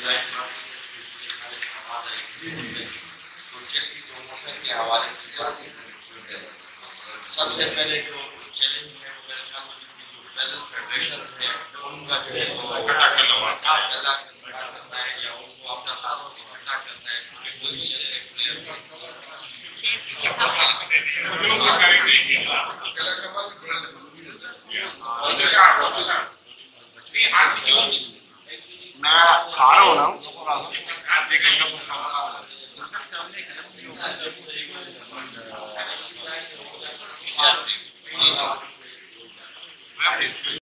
chess की promotion के हवाले से सबसे पहले जो चैलेंज है वो मेरे ख्याल में जो पैदल फेडरेशंस हैं उनका जो है वो इकट्ठा करना है या उनको अपना साथों को इकट्ठा करना है क्योंकि कोई चेस के प्लेयर्स मैं खा रहा हूँ ना